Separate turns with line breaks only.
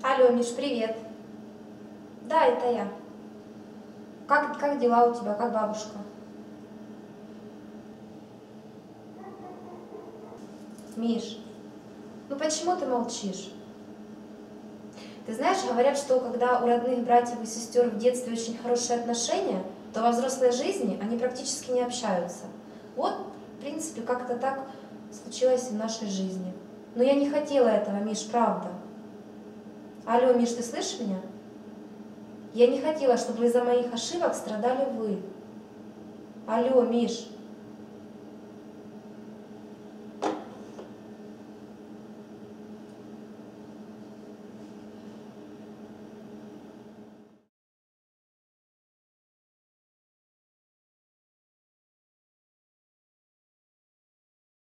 Алло, Миш, привет. Да, это я. Как дела у тебя, как бабушка? Миш, ну почему ты молчишь? Ты знаешь, говорят, что когда у родных братьев и сестер в детстве очень хорошие отношения, то во взрослой жизни они практически не общаются. Вот, в принципе, как-то так случилось в нашей жизни. Но я не хотела этого, Миш, правда. Алло, Миш, ты слышишь меня? Я не хотела, чтобы из-за моих ошибок страдали вы. Алло, Миш.